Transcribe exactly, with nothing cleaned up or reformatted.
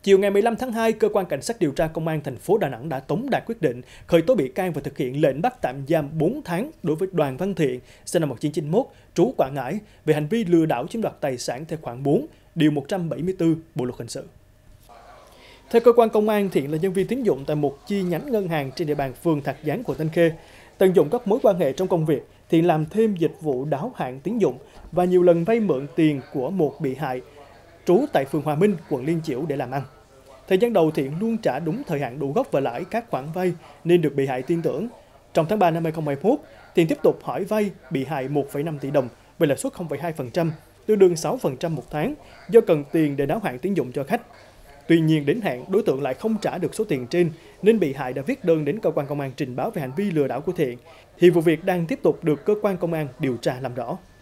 Chiều ngày mười lăm tháng hai, Cơ quan Cảnh sát điều tra Công an thành phố Đà Nẵng đã tống đạt quyết định khởi tố bị can và thực hiện lệnh bắt tạm giam bốn tháng đối với Đoàn Văn Thiện, sinh năm một nghìn chín trăm chín mươi mốt, trú Quảng Ngãi, về hành vi lừa đảo chiếm đoạt tài sản theo khoản bốn, điều một trăm bảy mươi tư Bộ luật hình sự. Theo cơ quan công an, Thiện là nhân viên tín dụng tại một chi nhánh ngân hàng trên địa bàn phường Thạc Gián, quận Thanh Khê. Tận dụng các mối quan hệ trong công việc, Thiện làm thêm dịch vụ đáo hạn tín dụng và nhiều lần vay mượn tiền của một bị hại trú tại phường Hòa Minh, quận Liên Chiểu để làm ăn. Thời gian đầu, Thiện luôn trả đúng thời hạn đủ gốc và lãi các khoản vay nên được bị hại tin tưởng. Trong tháng ba năm hai nghìn không trăm hai mươi mốt, Thiện tiếp tục hỏi vay bị hại một phẩy năm tỷ đồng với lãi suất không phẩy hai phần trăm, tương đương sáu phần trăm một tháng, do cần tiền để đáo hạn tín dụng cho khách. Tuy nhiên, đến hạn, đối tượng lại không trả được số tiền trên nên bị hại đã viết đơn đến cơ quan công an trình báo về hành vi lừa đảo của Thiện. Hiện vụ việc đang tiếp tục được cơ quan công an điều tra làm rõ.